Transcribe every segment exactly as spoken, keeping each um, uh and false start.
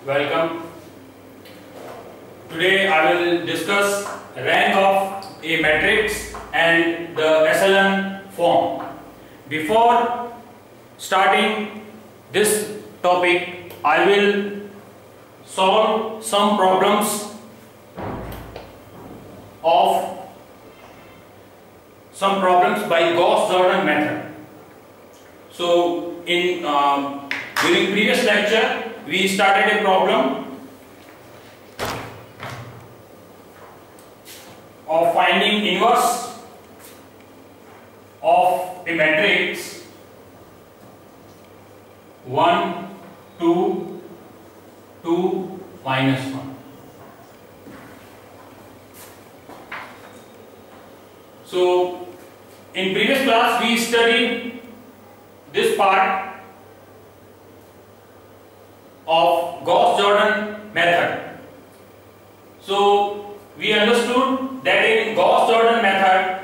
Welcome. Today I will discuss rank of a matrix and the echelon form. Before starting this topic, I will solve some problems of some problems by Gauss-Jordan method. So in um, during previous lecture we started a problem of finding inverse of a matrix one, two, two, minus one. So in previous class we studied this part of Gauss-Jordan method. So we understood that in Gauss-Jordan method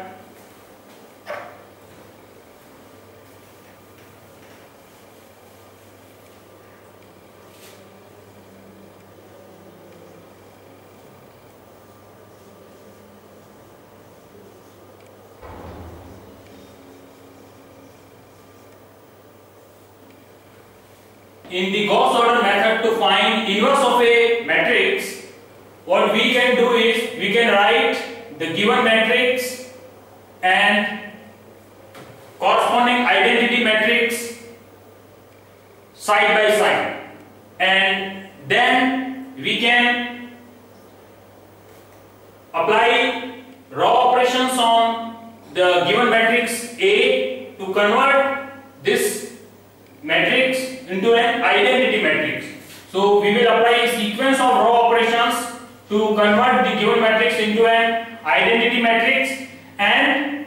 in the Gauss-Jordan method, to find inverse of a matrix, what we can do is we can write the given matrix and corresponding identity matrix side by side, and then we can apply raw operations on the given matrix A to convert this matrix into an identity matrix. So we will apply a sequence of raw operations to convert the given matrix into an identity matrix, and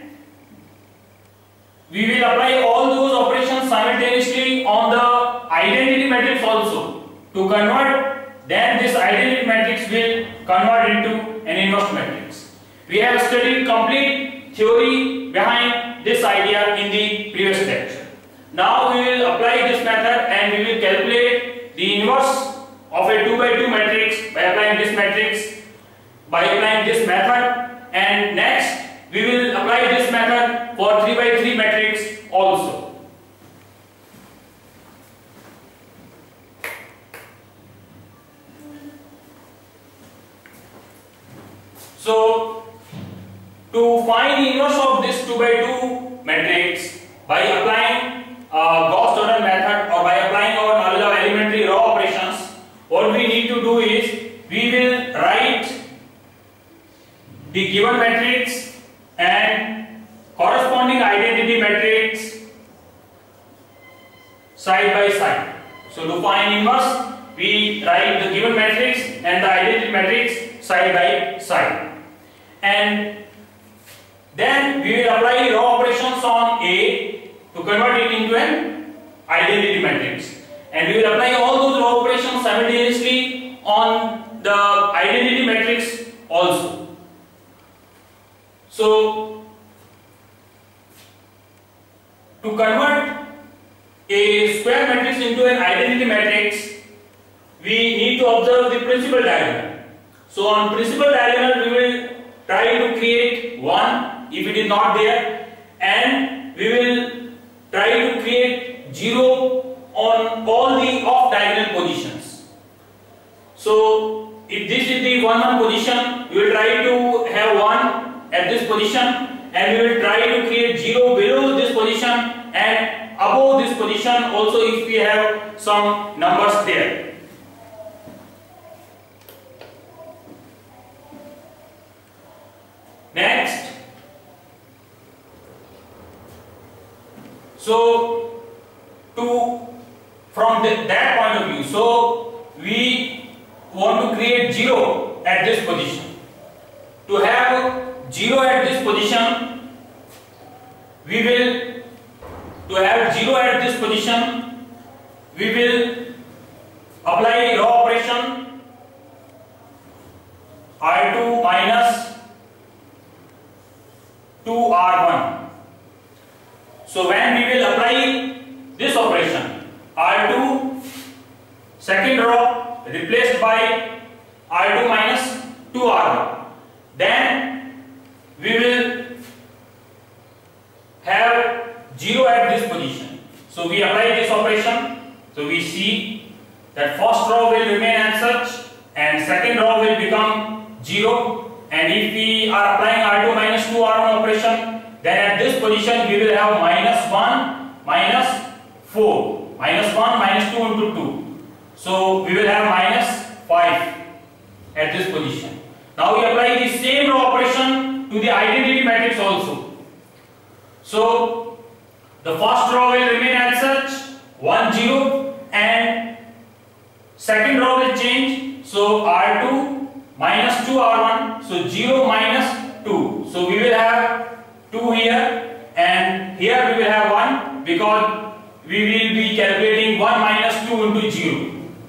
we will apply all those operations simultaneously on the identity matrix also to convert. Then this identity matrix will convert into an inverse matrix. We have studied complete theory behind this idea in the previous lecture. Now we will apply this method and we will calculate the inverse of a two by two matrix by applying this matrix, by applying this method, and next we will apply this method for three by three matrix also. So to find the inverse of this two by two matrix by applying Uh, Gauss-Jordan method or by applying our knowledge of elementary raw operations, what we need to do is we will write the given matrix and corresponding identity matrix side by side. So to find inverse, we write the given matrix and the identity matrix side by side, and then we will apply raw operations on A to convert it into an identity matrix, and we will apply all those raw operations simultaneously on the identity matrix also. So to convert a square matrix into an identity matrix, we need to observe the principal diagonal. So on principal diagonal we will try to create one if it is not there, and we will try to create zero on all the off diagonal positions. So if this is the one one position, we will try to have one at this position, and we will try to create zero below this position and above this position also if we have some numbers there. Next, so to from the, that point of view, so we want to create zero at this position. To have zero at this position, we will to have zero at this position, we will apply raw operation R two minus two R one. So when we will apply this operation, R two second row replaced by R two minus two R one. Then we will have zero at this position. So we apply this operation. So we see that first row will remain as such and second row will become zero. And if we are applying R two minus two R one operation, then at this position we will have minus one minus four. Minus one minus two into two. So we will have minus five at this position. Now we apply the same row operation to the identity matrix also. So the first row will remain as such one zero and second row will change. So R two minus two R one. So zero minus two. So we will have two here and here we will have one because we will be calculating one minus two into zero.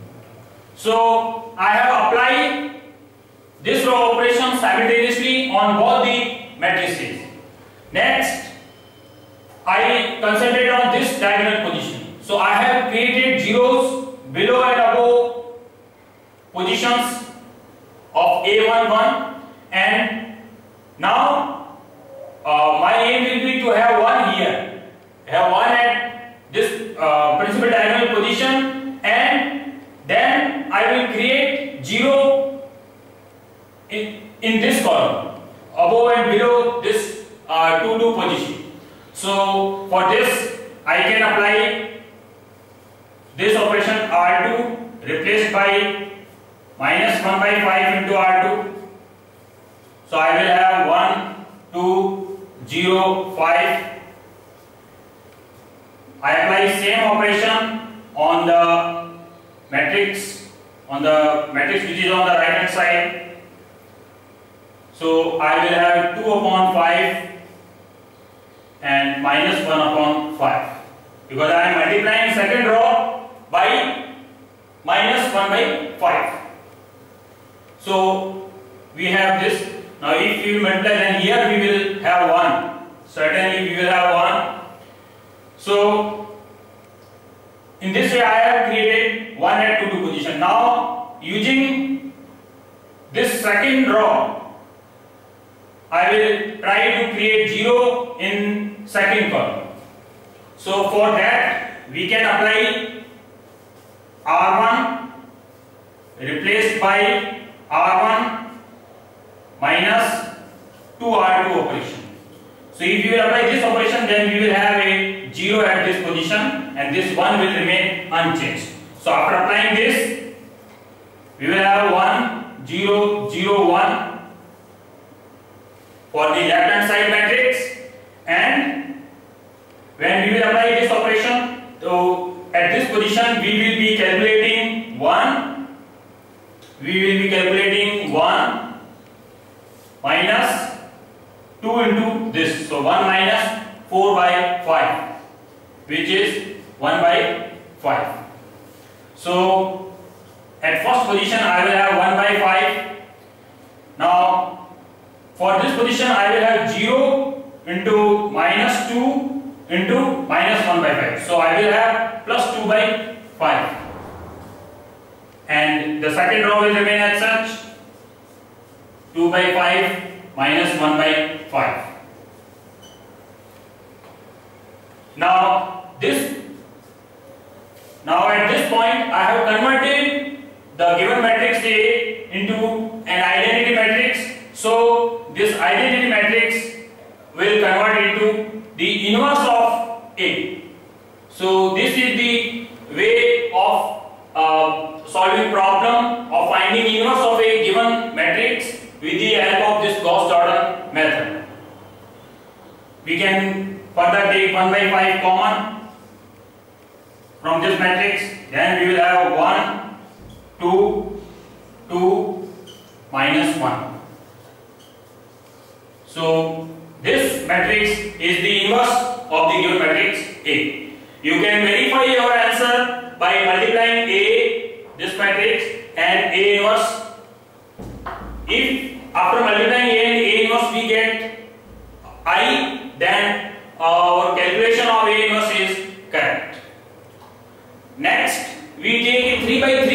So I have applied this row operation simultaneously on both the matrices. Next, I concentrate on this diagonal position. So I have created zeros below and above positions of A one one, and now uh, my aim will be to have one here, have one at this uh, principal diagonal position, and then I will create zero in, in this column above and below this uh, two two position. So for this I can apply this operation R two replaced by minus one by five into R two. So I will have one, two, zero, five. I apply same operation on the matrix, on the matrix which is on the right hand side. So I will have two upon five and minus one upon five because I am multiplying second row by minus one by five. So we have this. Now if we multiply, then here we will have one. Certainly we will have one. So in this way I have created one at two two position. Now using this second row, I will try to create zero in second column. So for that we can apply R one replaced by R one minus two R two operation. So if you will apply this operation, then we will have a zero at this position and this one will remain unchanged. So after applying this, we will have one, zero, zero, one for the left hand side matrix, and when we will apply this operation, so at this position we will be calculating one, we will be calculating one minus two into this, so one minus four by five, which is one by five. So at first position I will have one by five. Now for this position I will have zero into minus two into minus one by five. So I will have plus two by five. And the second row will remain as such, two by five minus one by five. Now this now at this point I have converted the given matrix A into an identity matrix. So this identity matrix will convert into the inverse of A. So this is the way of uh, solving problem of finding inverse of a given matrix with the help of this Gauss-Jordan method. We can further take one by five common from this matrix. Then we will have one, two, two, minus one. So this matrix is the inverse of the given matrix A. You can verify your answer by multiplying A, this matrix, and A inverse. If after multiplying A and A inverse we get I, then our calculation of A inverse is correct. Next, we take a three by three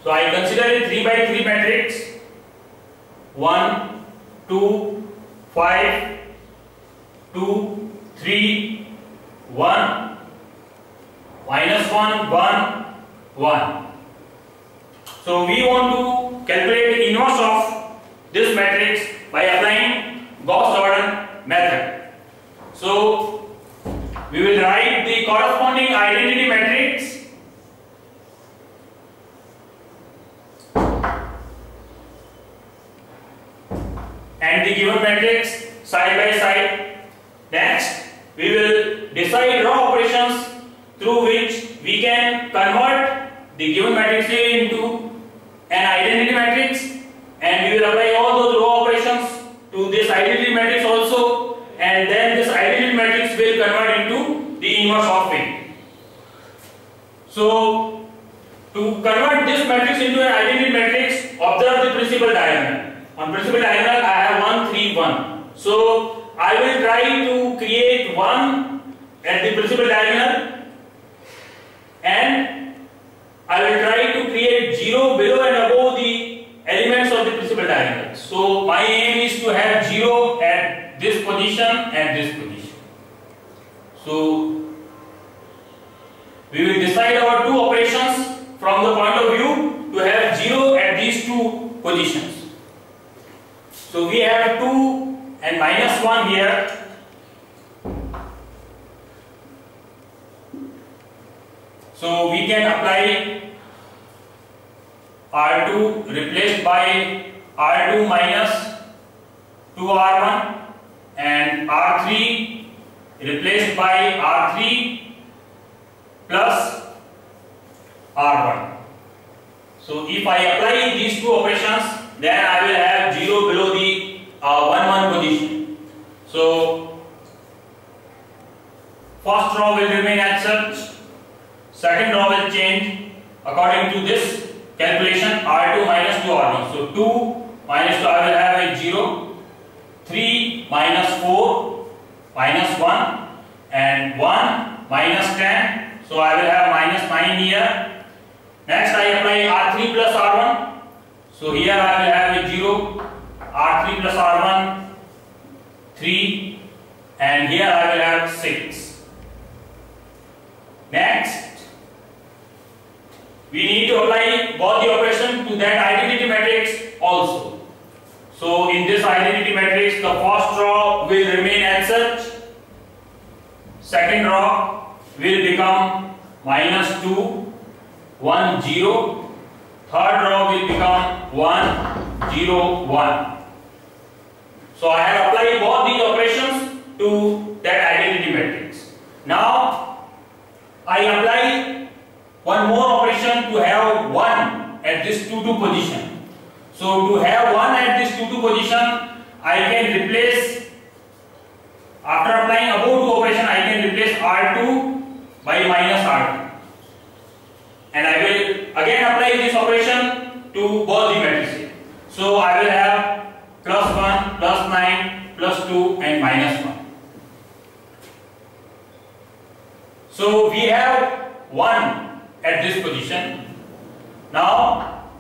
So I consider a three by three matrix. one, two, five, two, three, one, minus one, one, one. So we want to calculate inverse of this matrix by applying Gauss-Jordan method. So we will write the corresponding identity matrix and the given matrix side by side. Next, we will decide raw operations through which we can convert the given matrix A into an identity matrix, and we will apply all those raw operations to this identity matrix also, and then this identity matrix will convert into the inverse of A. So to convert this matrix into an identity matrix, observe the principal diagonal. On principal diagonal I have one, three, one. So I will try to create one at the principal diagonal, and I will try to create zero below and above the elements of the principal diagonal. So my aim is to have zero at this position and this position. So we will decide our two operations from the point of view to have zero at these two positions. So we have two and minus one here. So we can apply R two replaced by R two minus two R one and R three replaced by R three plus R one. So if I apply these two operations, then I will have zero below the uh, one, one position. So first row will remain as such, second row will change according to this calculation R two minus two R one. So two minus two I will have a zero, three minus four minus one, and one minus ten. So I will have minus nine here. Next I apply R three plus R one. So here I will have a zero, R three plus R one, three, and here I will have six. Next, we need to apply both the operation to that identity matrix also. So in this identity matrix, the first row will remain as such, second row will become minus two, one, zero. Third row will become one, zero, one. So I have applied both these operations to that identity matrix. Now I apply one more operation to have one at this two, two position. So to have one at this two, two position, I can replace, after applying above two operation, I can replace R two by minus R two. And I will again apply this operation to both the matrices. So I will have plus one, plus nine, plus two, and minus one. So we have one at this position. Now,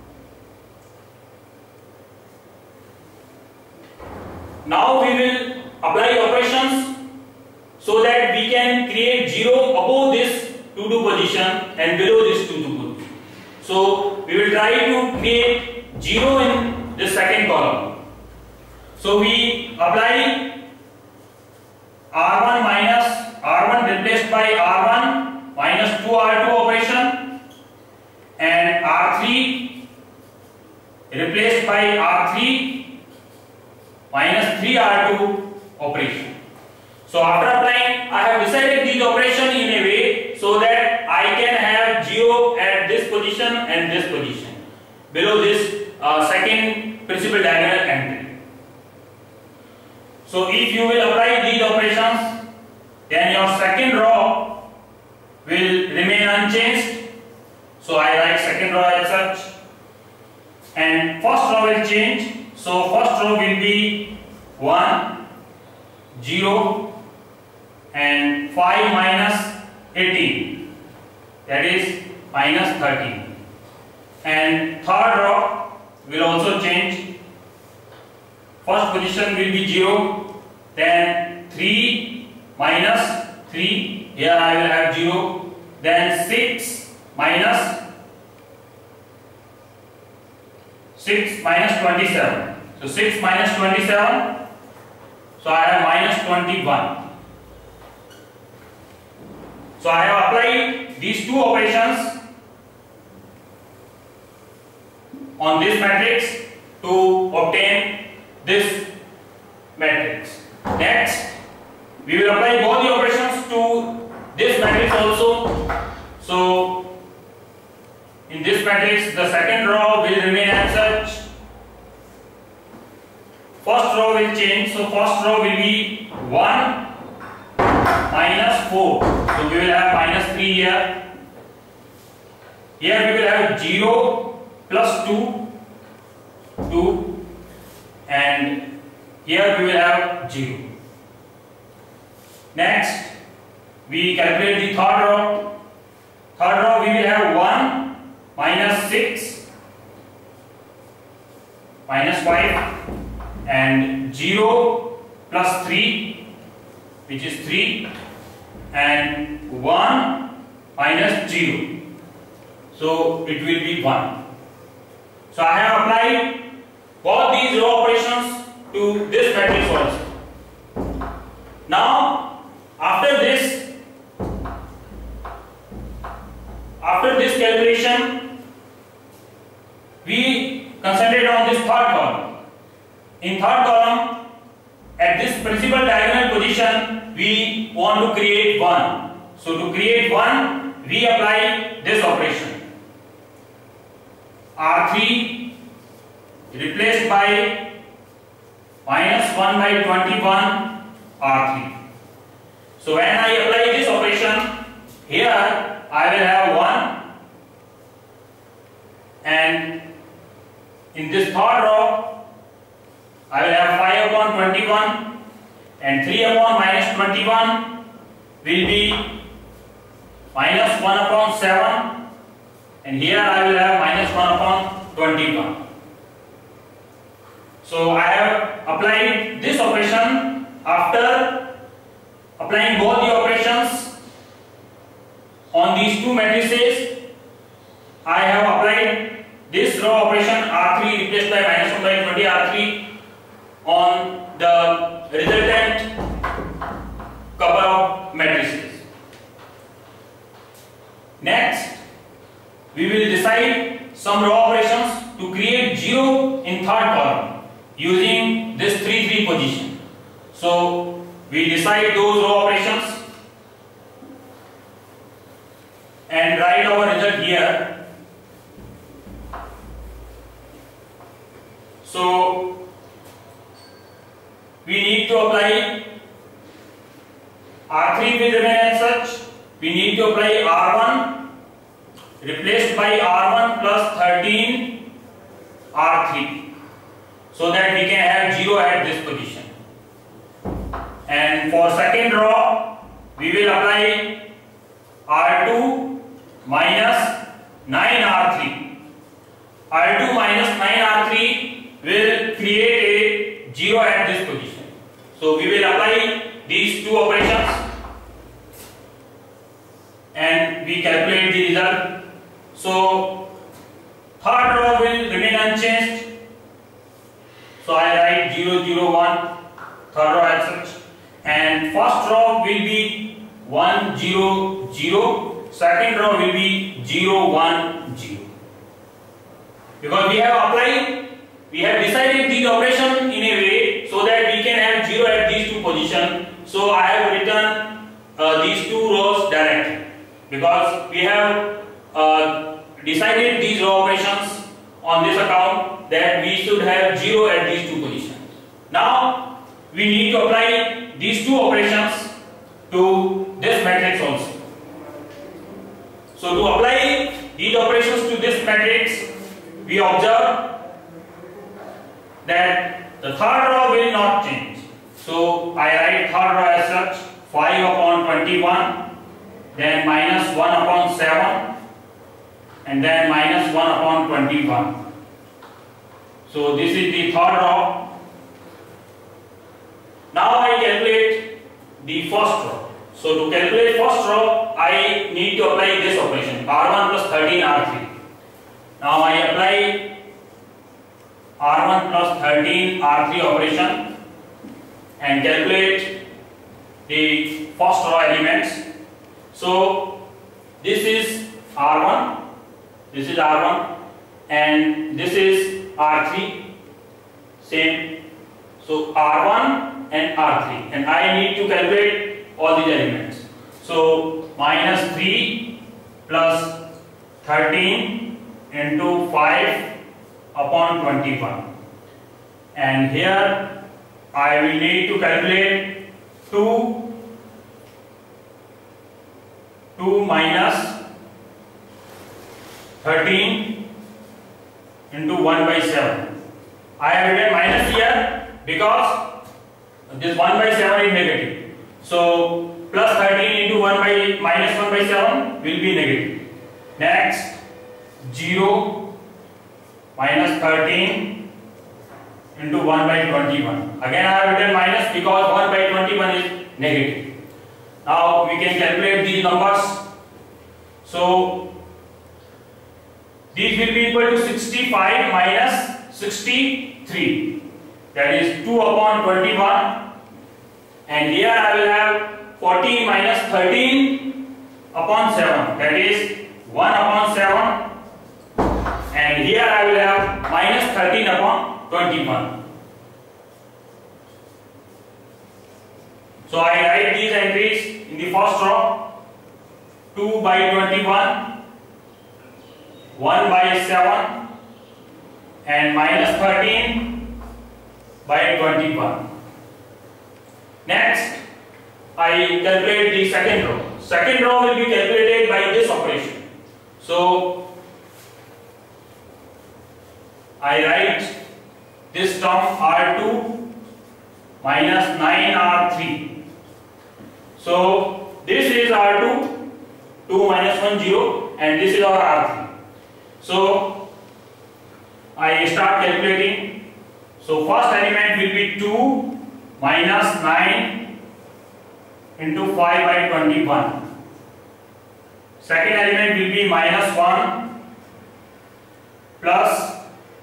now we will apply operations so that we can create zero above this two, two position and below this two, two position. So we will try to create zero in the second column. So we apply R one minus R one replaced by R one minus two R two operation, and R three replaced by R three minus three R two operation. So after applying, I have decided these operations in a way so that I can have zero at this position and this position below this uh, second principal diagonal entry. So if you will apply these operations, then your second row will remain unchanged. So I write second row as such, and first row will change. So first row will be one, zero, and five minus eighteen, that is minus thirteen. and third row will also change. First position will be zero, then three minus three, here I will have zero, then six minus six minus twenty-seven. So six minus twenty-seven, so I have minus twenty-one. So I have applied these two operations on this matrix to obtain this matrix. Next, we will apply both the operations to this matrix also. So in this matrix, the second row will remain as such. First row will change. So first row will be one minus four. So we will have minus three here. Here we will have zero plus two, two, and here we will have zero. Next, we calculate the third row. Third row we will have one minus six minus five and zero plus three, which is three, and one minus zero. So it will be one. So I have applied both these row operations to this matrix also. Now after this, after this calculation, we concentrate on this third column. In third column, at this principal diagonal position, we want to create one. So to create one, we apply this operation. R three replaced by minus one by twenty-one R three. So when I apply this operation, here I will have one, and in this third row I will have five upon twenty-one, and three upon minus twenty-one will be minus one upon seven, and here I will have minus one upon twenty-one. So I have applied this operation. After applying both the operations on these two matrices, I have applied this row operation R three replaced by minus one by twenty R three on the resultant couple of matrices. Next, we will decide some row operations to create zero in third column using this three three position. So we decide those row operations and write our result here. So we need to apply R three will remain as such. We need to apply R one replaced by R one plus thirteen R three, so that we can have zero at this position. And for second row, we will apply R two minus nine R three. R two minus nine R three will create a zero at this position. So we will apply these two operations and we calculate the result. So third row will remain unchanged. So I write zero zero one, third row as such, and first row will be one zero zero, second row will be zero one zero. Because we have applied, we have decided the operation in a way so that we can have zero at these two positions. So I have written uh, these two rows directly, because we have uh, decided these row operations on this account that we should have zero at these two positions. Now we need to apply these two operations to this matrix also. So to apply these operations to this matrix, we observe that the third row will not change. So I write third row as such, five upon twenty-one, then minus one upon seven, and then minus one upon twenty-one. So this is the third row. Now I calculate the first row. So to calculate first row, I need to apply this operation, R one plus thirteen R three. Now I apply R one plus thirteen R three operation and calculate the first row elements. So this is R one, this is R one, and this is R three, same. So R one and R three, and I need to calculate all these elements. So minus three plus thirteen into five upon twenty-one, and here I will need to calculate two two minus thirteen into one by seven. I have written minus here because this one by seven is negative. So plus thirteen into one by minus one by seven will be negative. Next, zero minus thirteen into one by twenty-one. Again I have written minus because one by twenty-one is negative. Now we can calculate these numbers. So these will be equal to sixty-five minus sixty-three. That is two upon twenty-one. And here I will have fourteen minus thirteen upon seven. That is one upon seven. And here I will have minus thirteen upon twenty-one. So I write these entries in the first row. two by twenty-one, one by seven, and minus thirteen by twenty-one. Next, I calculate the second row. Second row will be calculated by this operation. So I write this term R two minus nine R three. So this is R two, two minus one, zero, and this is our R three. So I start calculating. So first element will be two minus nine into five by twenty-one. Second element will be minus one plus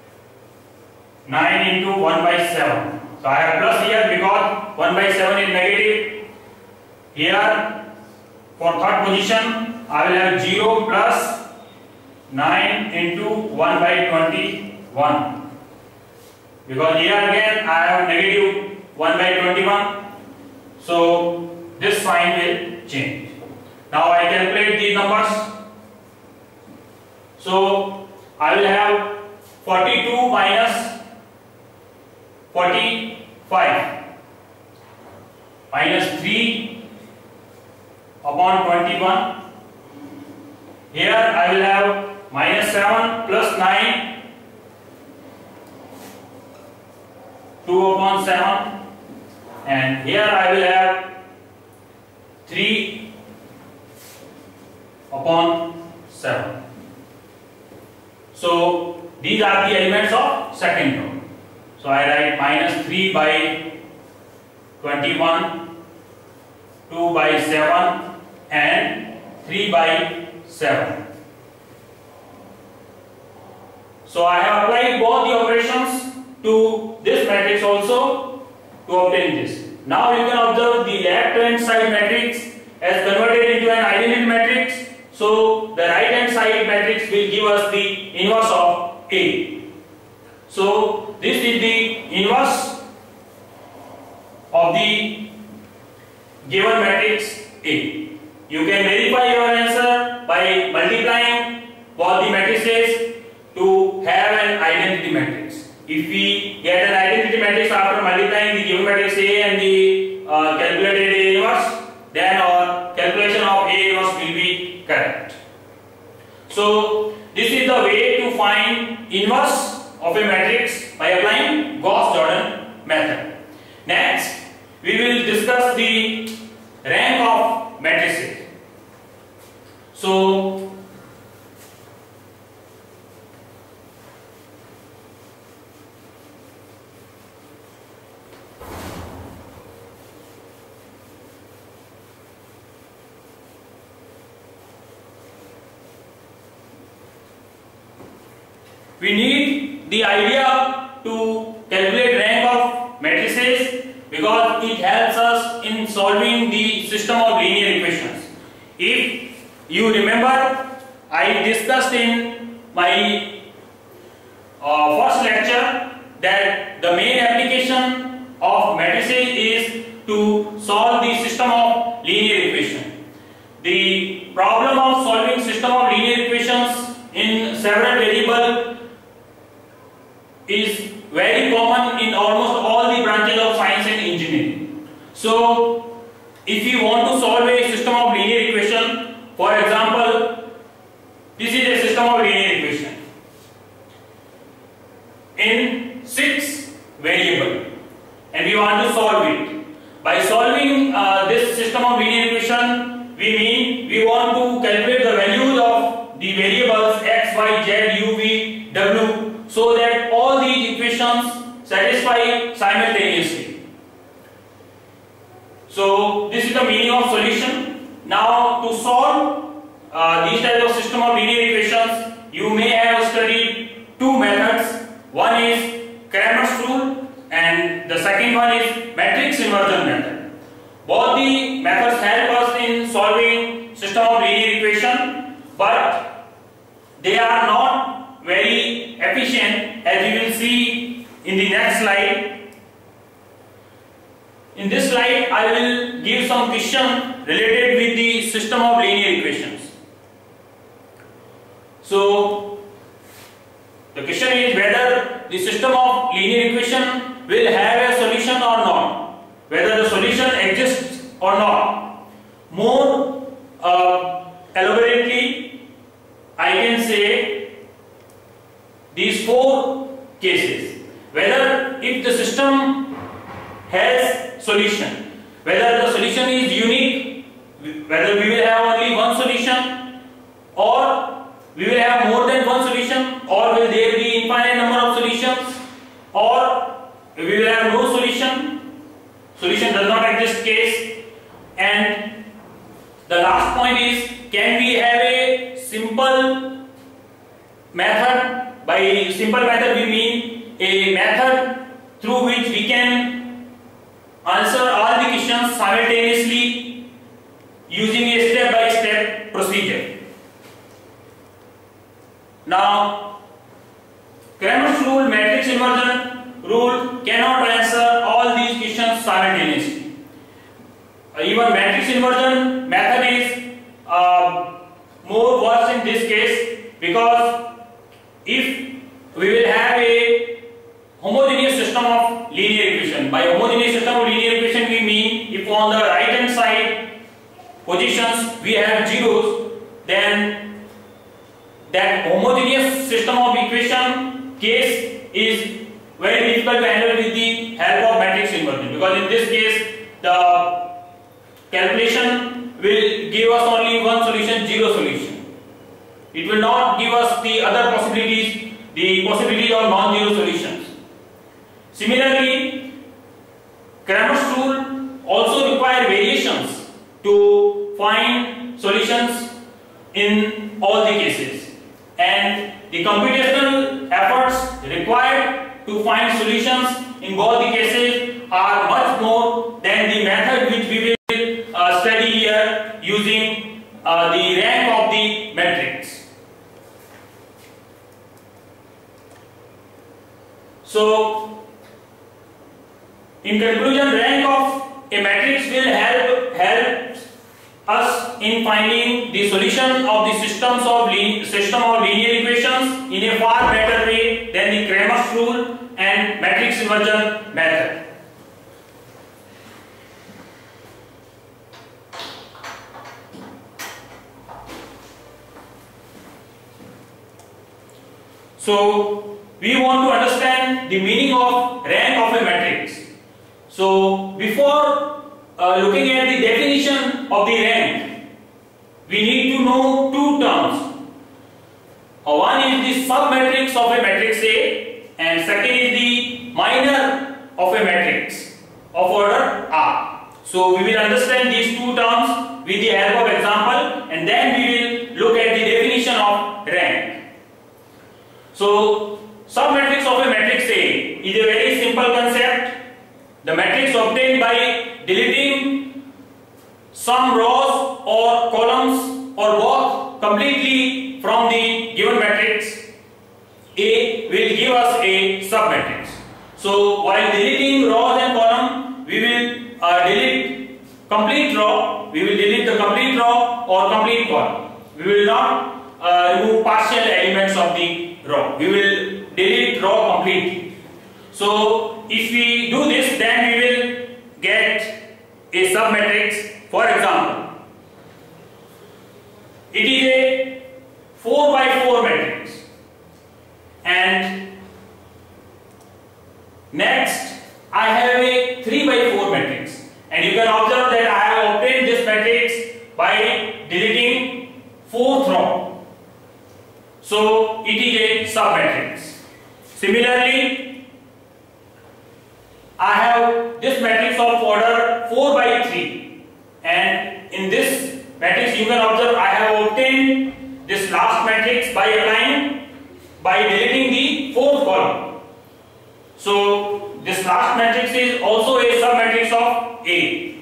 nine into one by seven. So I have plus here because one by seven is negative. Here for third position I will have zero plus nine into one by twenty-one. Because here again I have negative one by twenty-one. So this sign will change. Now I calculate these numbers. So I will have forty-two minus forty-five minus three upon twenty-one. Here I will have minus seven plus nine, two upon seven, and here I will have three upon seven. So these are the elements of second row. So I write minus three by twenty-one, two by seven, and three by seven. So I have applied both the operations to this matrix also to obtain this. Now you can observe the left hand side matrix as converted into an identity matrix. So the right hand side matrix will give us the inverse of A. So this is the inverse of the given matrix A. You can verify your answer by multiplying both the matrices to have an identity matrix. If we get an identity matrix after multiplying the given matrix A and the uh, calculated A inverse, then our calculation of A inverse will be correct. So this is the way to find inverse of a matrix by applying Gauss-Jordan method. Next, we will discuss the rank of matrices. So we need the idea to calculate rank of matrices because it helps us in solving the system of linear equations. If you remember, I discussed in my uh, first lecture that the main application of matrices is to solve the system of linear equation. The problem of solving system of linear equations in several variables is very common in almost all the branches of science and engineering. So, if you want to solve a system of linear equation, for example, this is a system of linear equation in six variables, and we want to solve it. By solving uh, this system of linear equation, we mean we want to calculate the values of the variables x, y, z, u, v, w, so that all these equations satisfy simultaneously. So this is the meaning of solution. Now to solve uh, these types of system of linear equations, you may have studied two methods. One is Cramer's rule and the second one is matrix inversion method. Both the methods help us in solving system of linear equation, but they are not very efficient, as we will see in the next slide. In this slide, I will give some question related with the system of linear equations. So, the question is whether the system of linear equation will have a solution or not, whether the solution exists or not. More uh, elaborately, I can say these four cases: whether if the system has solution, whether the solution is unique, whether we will have only one solution, or we will have more than one solution, or will there be infinite number of solutions, or we will have no solution, solution does not exist case. And the last point is, can we have a simple method? By simple method we mean a method through which we can answer all the questions simultaneously using a step by step procedure. Now, Cramer's rule, matrix inversion rule cannot answer all these questions simultaneously. Uh, even matrix inversion method is uh, more worse in this case, because if we will have a homogeneous system of linear equation, by homogeneous system of linear equation we mean if on the right hand side positions we have zeros, then that homogeneous system of equation case is very difficult to handle with the help of matrix inversion, because in this case the calculation will give us only one solution, zero solution. It will not give us the other possibilities, the possibilities of non-zero solutions. Similarly, Cramer's rule also requires variations to find solutions in all the cases, and the computational efforts required to find solutions in both the cases are much more than the method which we will uh, study here using uh, the rank of the matrix. So, in conclusion, rank of a matrix will help help us in finding the solution of the systems of system of linear equations in a far better way than the Cramer's rule and matrix inversion method. So, we want to understand the meaning of rank of a matrix. So, before uh, looking at the definition of the rank, we need to know two terms. Uh, one is the submatrix of a matrix A, and second is the minor of a matrix of order R. So, we will understand these two terms with the help of example, and then we will look at the definition of rank. So, is a very simple concept. The matrix obtained by deleting some rows or columns or both completely from the given matrix A will give us a submatrix. So while deleting rows and column, we will uh, delete complete row, we will delete the complete row or complete column. We will not uh, remove partial elements of the row. We will delete row completely. So if we do this, then we will get a submatrix. For example, it is a four by four matrix, and next I have a three by four matrix, and you can observe that I have obtained this matrix by deleting fourth row. So it is a submatrix. Similarly, I have this matrix of order four by three, and in this matrix you can observe I have obtained this last matrix by applying by deleting the fourth column. So this last matrix is also a submatrix of A.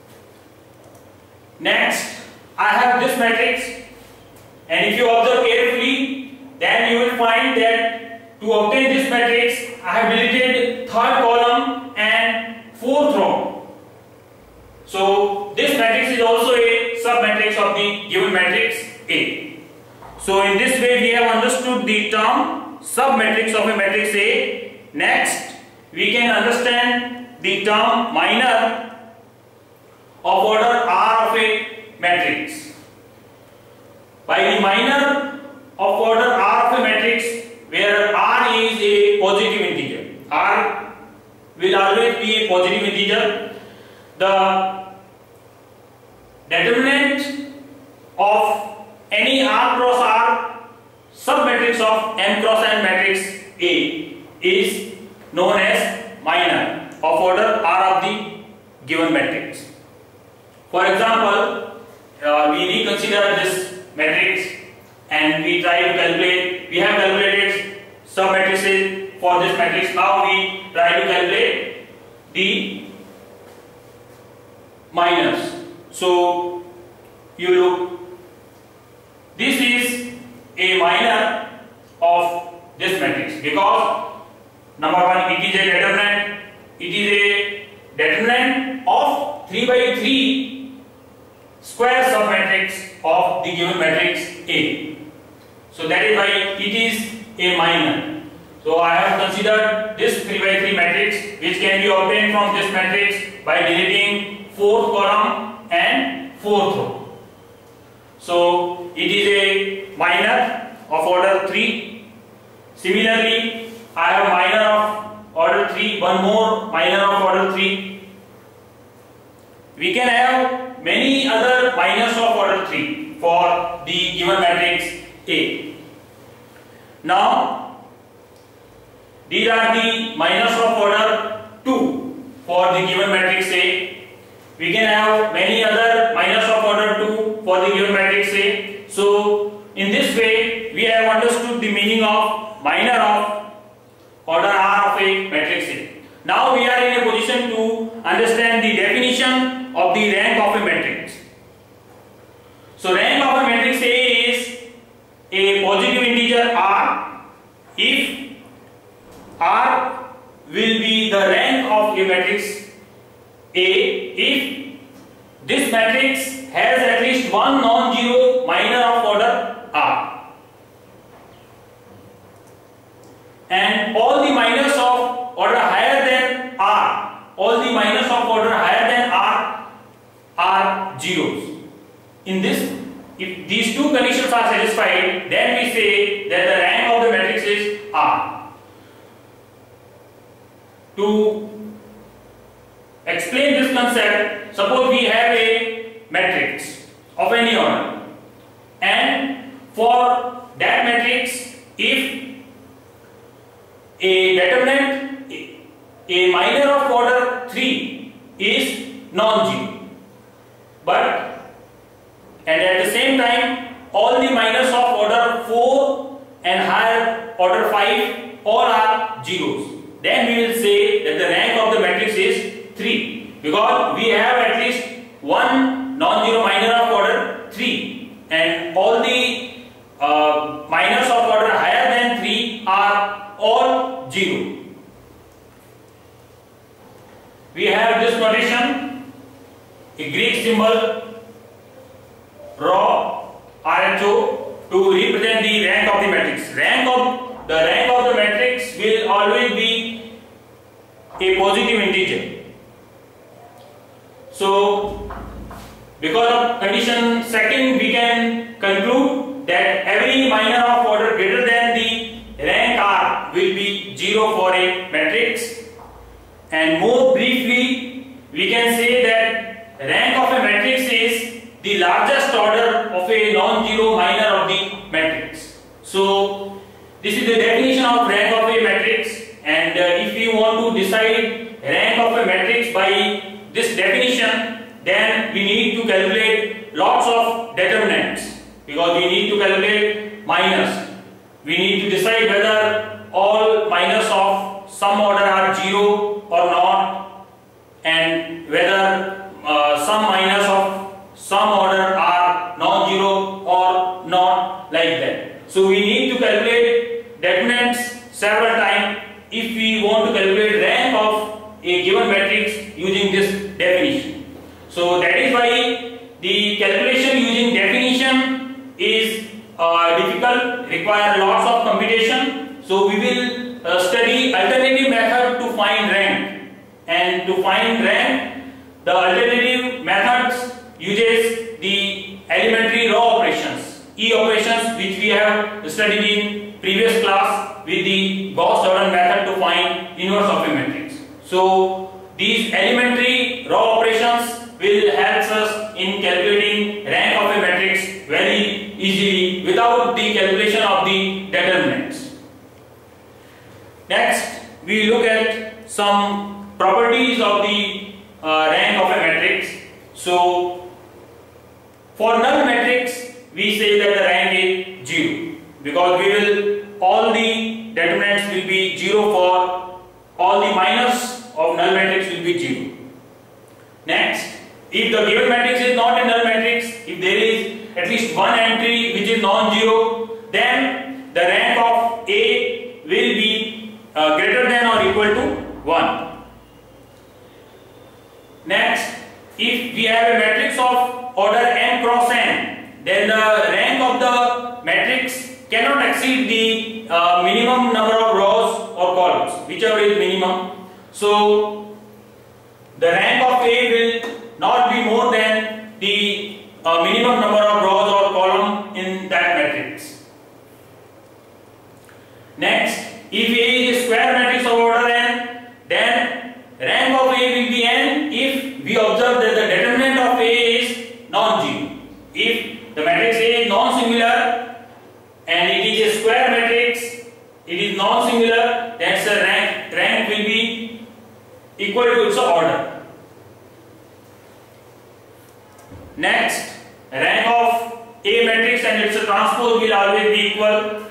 Next, I have this matrix, and if you observe carefully, then you will find that to obtain this matrix, I have deleted third column and fourth row. So this matrix is also a submatrix of the given matrix A. So in this way we have understood the term submatrix of a matrix A. Next, we can understand the term minor of order R of a matrix. By the minor of order R of a matrix, where R is a positive integer, R will always be a positive integer, the determinant of any R cross R submatrix of M cross N matrix A is known as minor of order R of the given matrix. For example, uh, we reconsider this matrix and we try to calculate. We have calculated submatrices for this matrix. Now we try to calculate the minors. So you look, this is a minor of this matrix because number one, it is a determinant. It is a determinant of three by three square submatrix of the given matrix A. So that is why it is a minor. So I have considered this three by three matrix, which can be obtained from this matrix by deleting fourth column and fourth row. So it is a minor of order three. Similarly, I have minor of order three, one more minor of order three. We can have many other minors of order three for the given matrix A. Now, these are the minors of order two for the given matrix A. We can have many other minors of order two for the given matrix A. So, in this way, we have understood the meaning of minor of order R of a matrix A. Now we are in a position to understand the definition of the rank of a matrix. So rank of a matrix A is a positive integer R if R will be the rank of a matrix A if this matrix has at least one non-zero minor of order R, and all the minors of order higher than R, all the minors of order higher than R are zeros. In this, if these two conditions are satisfied, then we say that the rank of the matrix is R. To explain this concept, suppose we have a matrix of any order, and for that matrix, if a determinant, a minor of order three is non-zero, but and at the same time all the minors of order four and higher order five all are zeros, then we will say that the rank of the matrix is three, because we have at least one non-zero minor of order three, and all the uh, minors of order higher than three are all zero. We have this notation, a Greek symbol rho, R H O, to represent the rank of the matrix. Rank of the rank of the matrix will always be a positive integer. So, because of condition second, we can conclude that every minor of order greater than the rank R will be zero for a matrix. And more briefly, we can say that rank of a matrix is the largest order of a non-zero minor of the matrix. So, this is the definition of rank of a matrix, and uh, if we want to decide rank of a matrix by this definition, then we need to calculate lots of determinants, because we need to calculate minors. We need to decide whether all minors of some order are zero or not, and whether uh, some minors of some order are non-zero or not, like that. So we need to calculate determinants several times if we want to calculate rank of a given matrix using this definition. So that is why the calculation using definition is uh, difficult, require lots of computation. So we will uh, study alternative method to find rank, and to find rank the alternative methods uses the elementary row operations, E operations, which we have studied in previous class with the Gauss-Jordan method to find inverse of a matrix. So these elementary row operations will help us in calculating rank of a matrix very easily without the calculation of the determinants. Next, we look at some properties of the uh, rank of a matrix. So, for null matrix, we say that the rank is zero, because we will all the determinants will be zero for all the minors of null matrix will be zero. Next, if the given matrix is not a null matrix, if there is at least one entry which is non-zero, then the rank of A will be uh, greater than or equal to one. Next, if we have a matrix of order n cross n, then the rank of the matrix cannot exceed the uh, minimum number of rows or columns, whichever is minimum. So, the rank of A will not be more than the uh, minimum number of rows or column in that matrix. Next, if A is a square matrix of order n, then rank of A will be n if we observe that the determinant of A is non-zero. If the matrix A is non-singular and it is a square matrix, it is non-singular, then the rank, rank will be equal to its order. Next, rank of A matrix and its transpose will always be equal,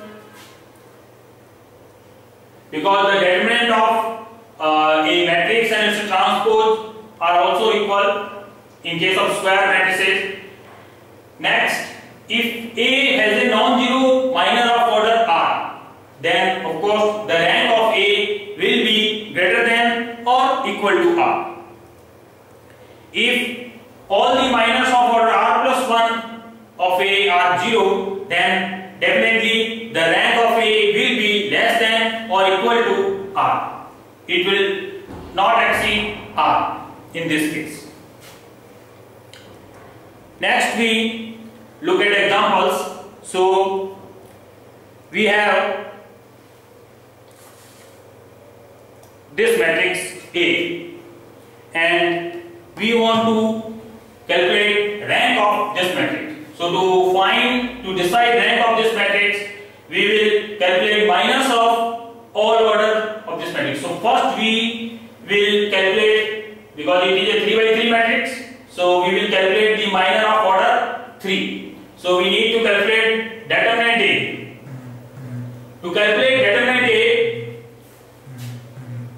because the determinant of uh, a matrix and its transpose are also equal in case of square matrices. Next, if A has a non-zero minor of order R, then of course the rank of A will be greater than or equal to R. If all the minors of order R plus one of A are zero, then definitely the rank of A will be less than or equal to R. It will not exceed R in this case. Next, we look at examples. So, we have this matrix A, and we want to calculate rank of this matrix. So, to find, to decide rank of this matrix, we will calculate minus of all order of this matrix. So, first we will calculate, because it is a three by three matrix, so we will calculate the minor of order three. So, we need to calculate determinant A. To calculate determinant A,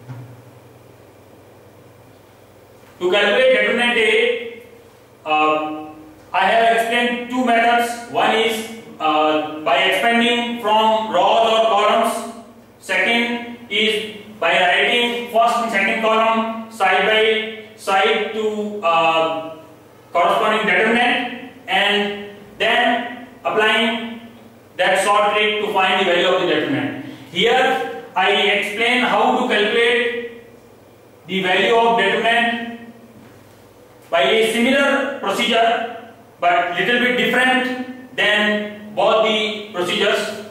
To calculate determinant A, uh, I have explained two methods. One is uh, by expanding from rows or columns. Second is by writing first and second column side by side to uh, corresponding determinant, and then applying that short trick to find the value of the determinant. Here I explain how to calculate the value of determinant by a similar procedure but little bit different than both the procedures.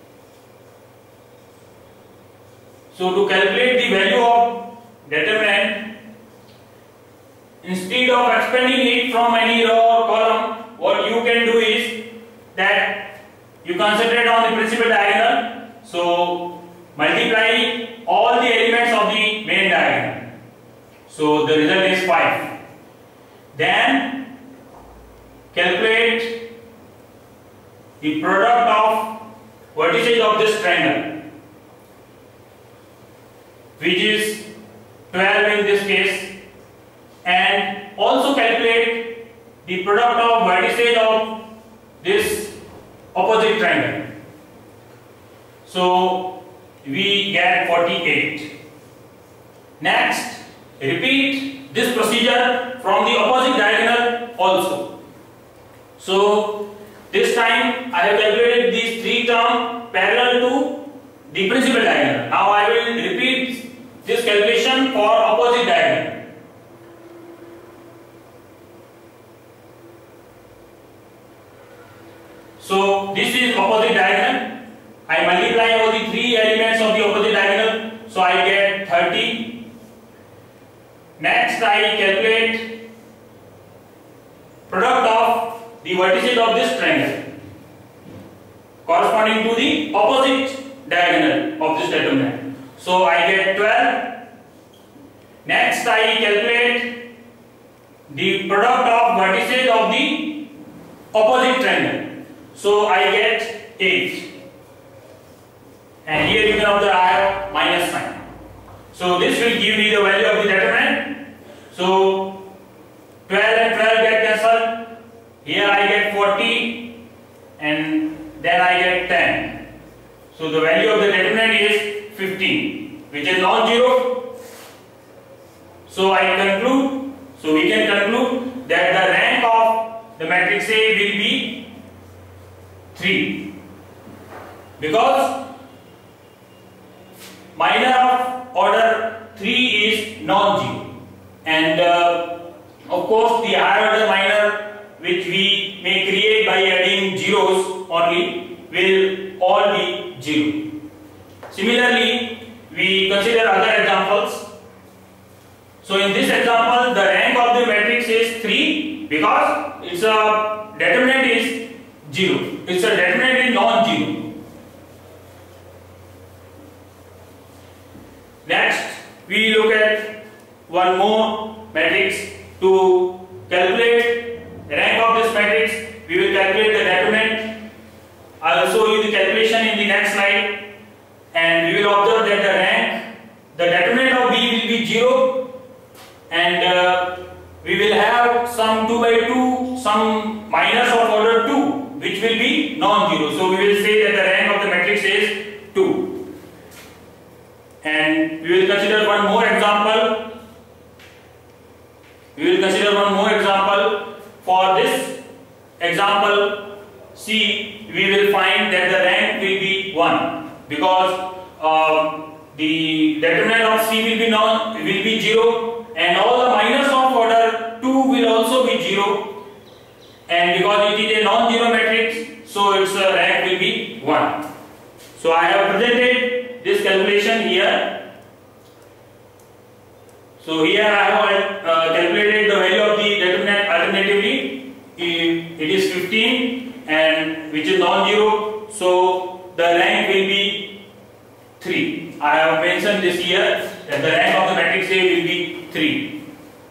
So to calculate the value of determinant, instead of expanding it from any row or column, what you can do is that you concentrate on the principal diagonal. So multiply all the elements of the main diagonal. So the result is five. Then calculate the product of vertices of this triangle, which is twelve in this case, and also calculate the product of vertices of this opposite triangle. So we get forty-eight. Next, repeat this procedure from the opposite diagonal also. So this time I have calculated these three terms parallel to the principal diagonal. Now I will repeat this calculation for opposite diagonal. So this is opposite diagonal. I multiply all the three elements of the opposite diagonal, so I get thirty. Next I calculate product of the vertices of this triangle corresponding to the opposite diagonal of this determinant. So I get twelve. Next I calculate the product of vertices of the opposite triangle. So I get eight. And here you can observe I have minus sign. So this will give me the value of the determinant. So twelve and twelve get cancelled. Here I get forty and then I get ten. So the value of the determinant is fifteen, which is non-zero. So I conclude, so we can conclude that the rank of the matrix A will be three, because minor of order three is non-zero, and uh, of course the higher order minor which we may create by adding zeros only will all be zero. Similarly, we consider other examples. So in this example, the rank of the matrix is three because its a determinant is zero. Its a determinant is non-zero. Next, we look at one more matrix. To calculate the rank of this matrix, we will calculate the determinant. I will show you the calculation in the next slide, and we will observe that the rank, the determinant of B will be zero, and uh, we will have some two by two, some minus of order two, which will be non-zero. So we will say that the rank of the matrix is two. And we will consider one more example. We will consider one more example. For this example C, we will find that the rank will be one, because uh, the determinant of C will be non will be zero, and all the minus of order two will also be zero, and because it is a non-zero matrix, so its uh, rank will be one. So I have presented this calculation here. So here I have uh, calculated the value of the determinant alternatively. It is fifteen, and which is non-zero, so the rank will be three. I have mentioned this here that the rank of the matrix A will be three.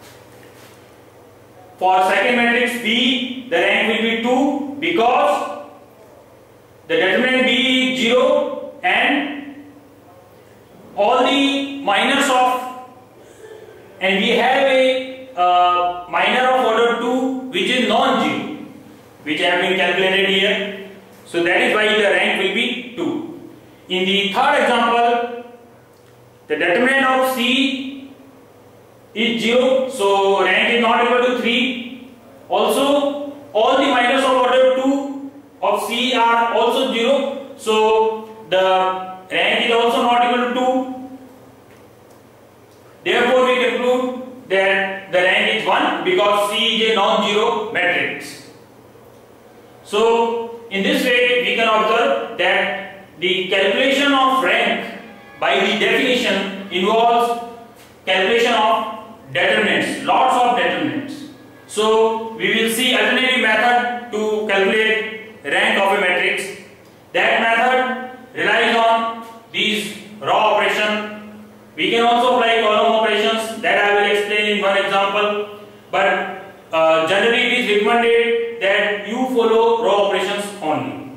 For second matrix B, the rank will be two because the determinant B is zero and all the minus of, and we have a uh, minor of order two which is non-zero, which have been calculated here. So that is why the rank will be two. In the third example, the determinant of C is zero, so rank is not equal to three. Also, all the minors of order two of C are also zero, so the rank is also not equal to two. Therefore, we conclude that the rank is one because C is a non-zero matrix. So, in this way, we can observe that the calculation of rank by the definition involves calculation of determinants, lots of determinants. So, we will see alternative method to calculate rank of a matrix. That method relies on these raw operations. We can also apply column operations that I will explain in one example. But uh, generally it is recommended that you follow raw operations only.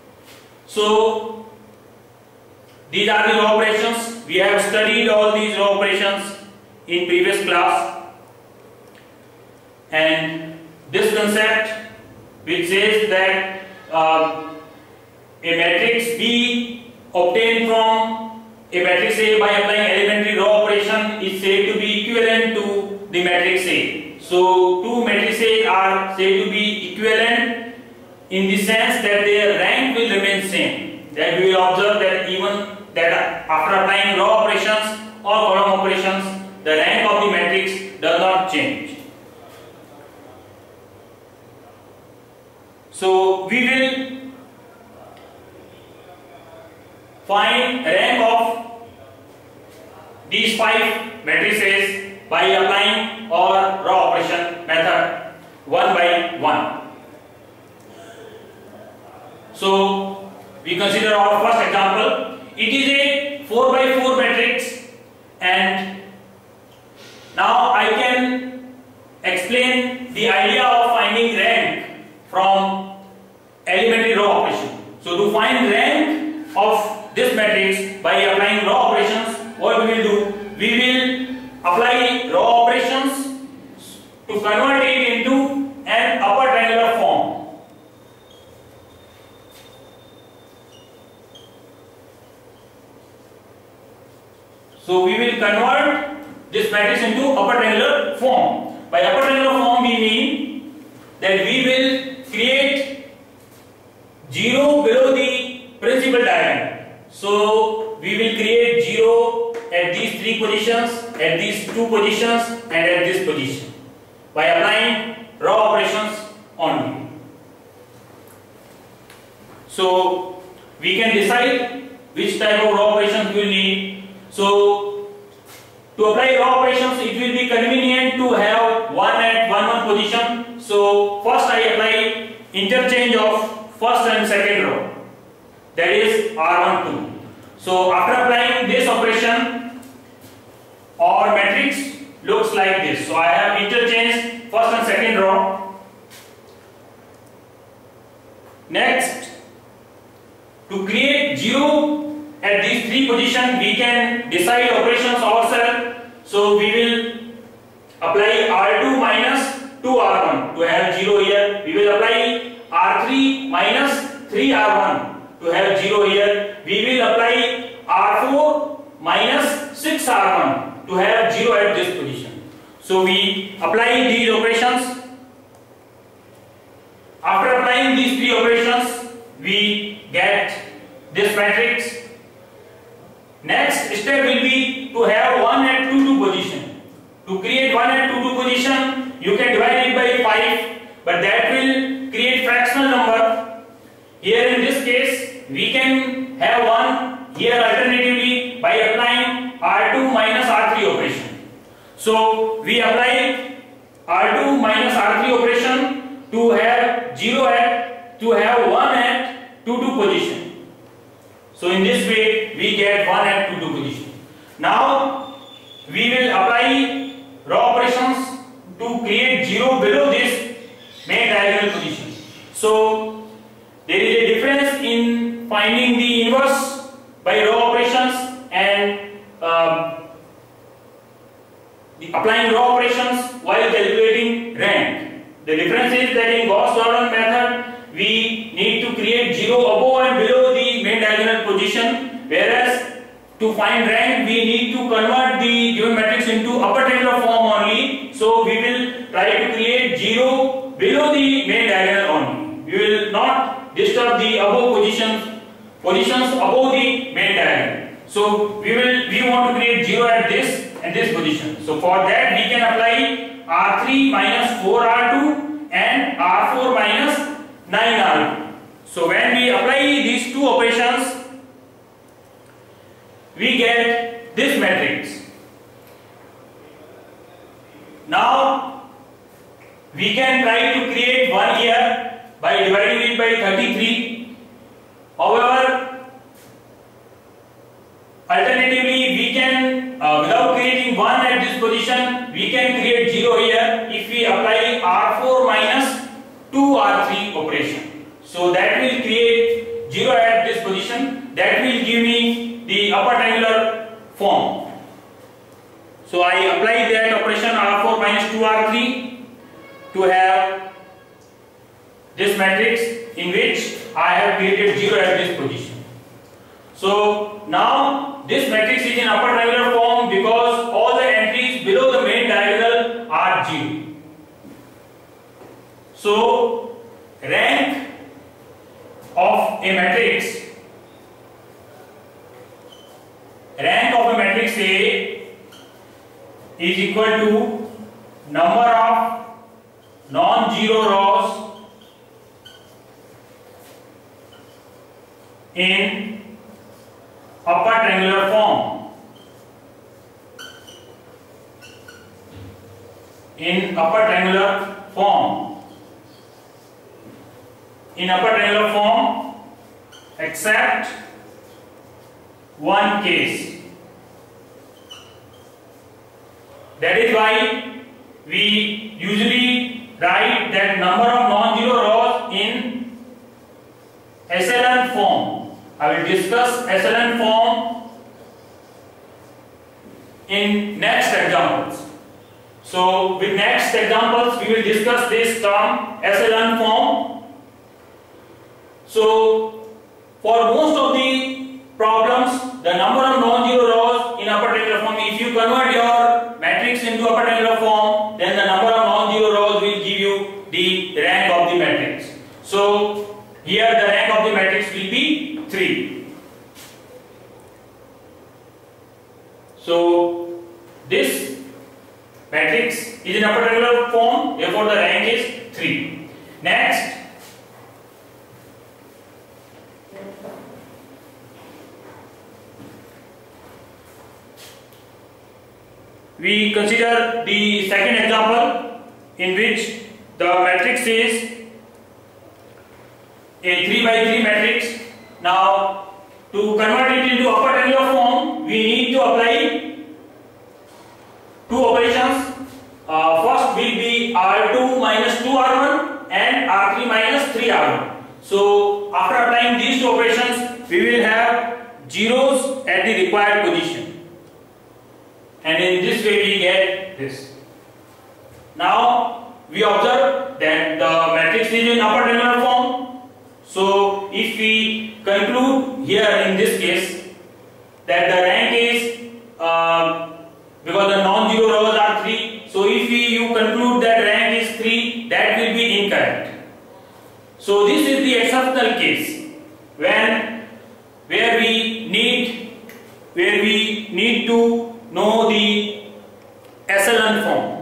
So these are the raw operations. We have studied all these raw operations in previous class. And this concept which says that uh, a matrix B obtained from a matrix A by applying elementary raw operation is said to be equivalent to the matrix A. So two matrices are said to be equivalent in the sense that their rank will remain same. That we will observe that even that after applying raw operations or column operations, the rank of the matrix does not change. So we will find rank of these five matrices by applying our raw operation method one by one. So we consider our first example. It is a four by four matrix, and now I can explain the idea of finding rank from elementary raw operation. So to find rank of this matrix by applying raw operations, what we will do? We will apply raw operations to convert it into an upper triangular form. So we will convert this matrix into upper triangular form. By upper triangular form we mean that we will create zero below the principal diagonal. So we will create zero at these three positions, at these two positions, and at this position by applying raw operations only. So we can decide which type of raw operations we will need. So to apply raw operations, it will be convenient to have one at one one position. So first I apply interchange of first and second row, that is R one two. So after applying this operation, our matrix looks like this. So I have interchanged first and second row. Next, to create zero at these three positions, we can decide operations ourselves. So we will apply R two minus two R one to have zero here. We will apply R three minus three R one to have zero here. We will apply R four minus six R one to have zero at this position. So we apply these operations. After applying these three operations, we get this matrix. Next step will be to have one at two two position. To create one at two two position, you can divide it by five, but that will create fractional number. Here in this case, we can have one here alternatively by applying R two minus R three operation. So we apply R two minus R three operation to have zero at, to have one at two two position. So in this way we get one at two two position. Now we will apply raw operations to create zero below this main diagonal position. So there is a difference in finding the inverse by raw operations and um, the applying raw operations while calculating rank. The difference is that in Gauss-Jordan method we need to create zero above and below the main diagonal position, whereas to find rank we need to convert the given matrix into upper tabular form only. So we will try to create zero below the main diagonal only. We will not disturb the above positions positions above the main diagonal. So we will we want to create zero at this and this position. So for that we can apply R three minus four R two and R four minus nine R two. So when we apply these two operations, we get this matrix. Now we can try to create one here by dividing it by thirty-three. However, alternatively we can uh, without creating one at this position, we can create zero here if we apply R four minus two R three operation. So that will create zero at this position. That will give me the upper triangular form. So I apply that operation R four minus two R three to have this matrix in which I have created zero at this position. So now this matrix is in upper triangular form because all the entries below the main diagonal are zero. So rank of a matrix rank of a matrix A is equal to number of non-zero rows in upper triangular form. In upper triangular form. In upper triangular form, except one case. That is why we usually write that number of non-zero rows in S L N form. I will discuss S L N form in next examples. So with next examples we will discuss this term S L N form. So for most of the problems, the number of non-zero rows in upper triangular form, if you convert your matrix into upper triangular form, then the number of non-zero rows will give you the rank of the matrix. So here the rank of the matrix will be three. So this matrix is in upper triangular form, therefore the rank is three. Next, we consider the second example in which the matrix is a three by three matrix. Now to convert it into upper triangular form, we need to apply two operations. Uh, first will be R two minus two R one and R three minus three R one. So after applying these two operations, we will have zeros at the required position. And in this way we get this. Now we observe that the matrix is in upper triangular form. So if we conclude here in this case that the rank is uh, because the non-zero rows are three. So if we, you conclude that rank is three, that will be incorrect. So this is the exceptional case when where we need where we need to know the S L N form.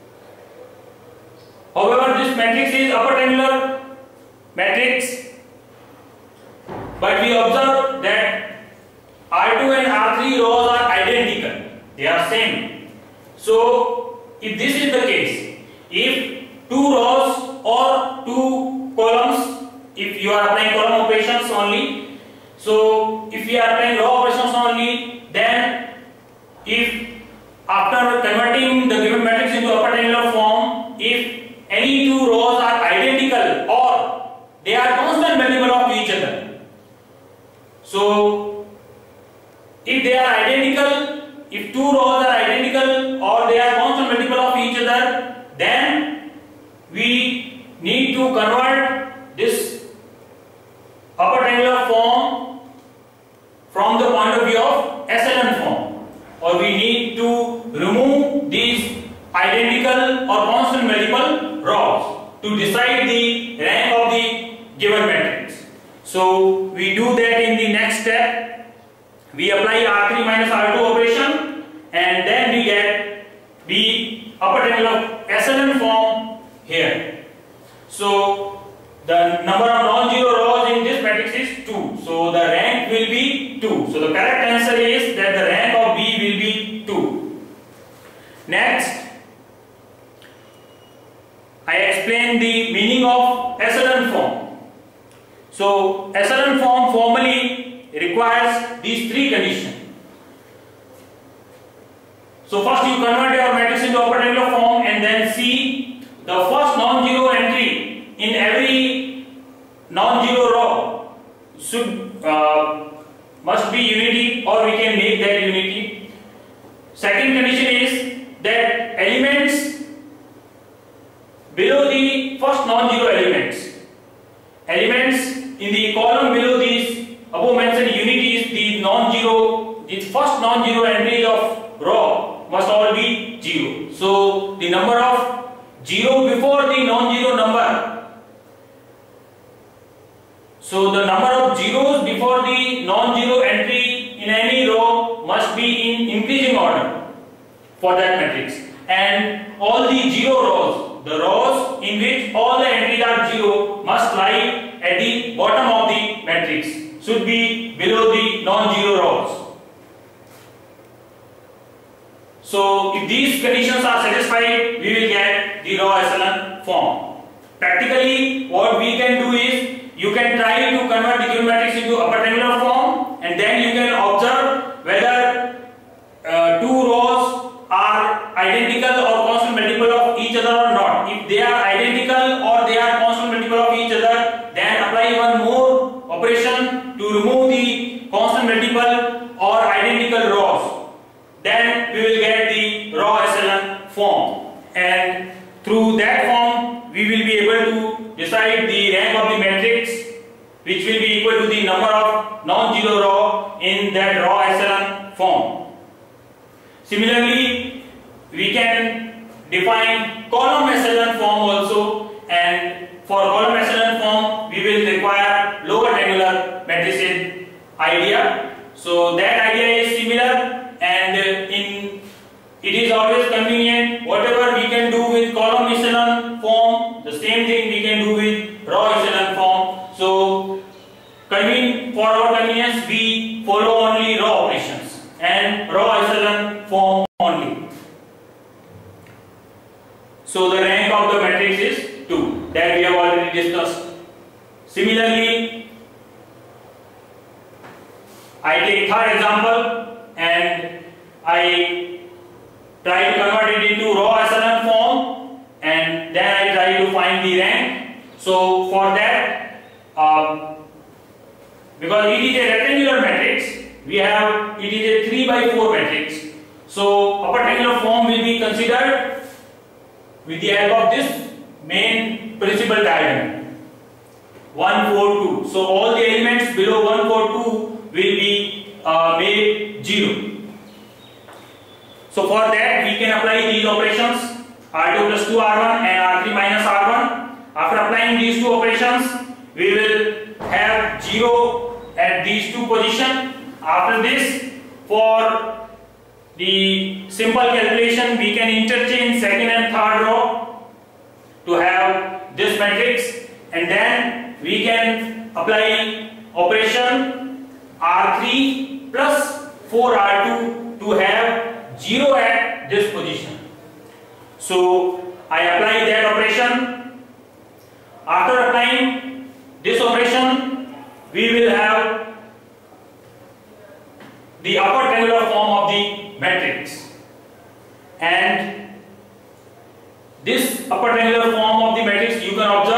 However, this matrix is upper triangular matrix, but we observe that R two and R three rows are identical. They are same. So, if this is the case, if two rows or two columns, if you are applying column operations only, so if we are applying row operations only, then if after converting the given matrix into upper triangular form, if any two rows are identical or they are constant multiple of each other. So if they are identical, if two rows are identical or they are constant multiple of each then we need to convert this upper triangular form from the point of view of echelon form, or we need to remove these identical or constant multiple rows to decide the rank of the given matrix. So we do that in the next step. We apply R three minus R two operation, and then we get the upper triangular echelon form here. So the number of non-zero rows in this matrix is two. So the rank will be two. So the correct answer is that the rank of B will be two. Next, I explain the meaning of echelon form. So echelon form formally requires these three conditions. So first you convert your matrix into upper triangular form, and then see the first non-zero entry in every non-zero row should uh, must be unity, or we can make that unity. Second condition is that elements below the first non-zero elements, elements in the column below these above mentioned unities, the non-zero, the first non-zero entries of row must all be zero. So the number of zero before the non-zero number, so the number of zeros before the non-zero entry in any row must be in increasing order for that matrix, and all the zero rows, the rows in which all the entries are zero, must lie at the bottom of the matrix, should be below the non-zero rows. So if these conditions are satisfied, we will get the row echelon form. Practically, what we can do is, you can try to convert the given matrix into upper triangular form, and then you can observe whether uh, two rows are identical or constant multiple of each other or not. If they are identical or they are constant multiple of each other, then apply one more operation to remove the constant multiple or identical rows. Then we will get the row echelon form, and through that form we will be able to decide the rank of the matrix, which will be equal to the number of non-zero row in that row echelon form. Similarly, we can define column echelon form also, and for column echelon form we will require lower triangular matrices idea. So that idea is similar, and in it is always convenient. Whatever we can do with column echelon form, the same thing we can do with row echelon form. So conven for our convenience, we follow only row operations and row echelon form only. So the rank of the matrix is two, that we have already discussed. Similarly, I take third example, and I try to convert it into row echelon form, and then I try to find the rank. So for that, um, because it is a rectangular matrix, we have it is a three by four matrix. So upper triangular form will be considered with the help of this main principal diagonal one four two. So all the elements below one four two will be uh, made zero. So for that we can apply these operations R two plus two R one and R three minus R one. After applying these two operations, we will have zero at these two positions. After this, for the simple calculation, we can interchange second and third row to have this matrix, and then we can apply operation R three plus four R two to have zero at this position. So I apply that operation. After applying this operation, we will have the upper triangular form of the matrix, and this upper triangular form of the matrix, you can observe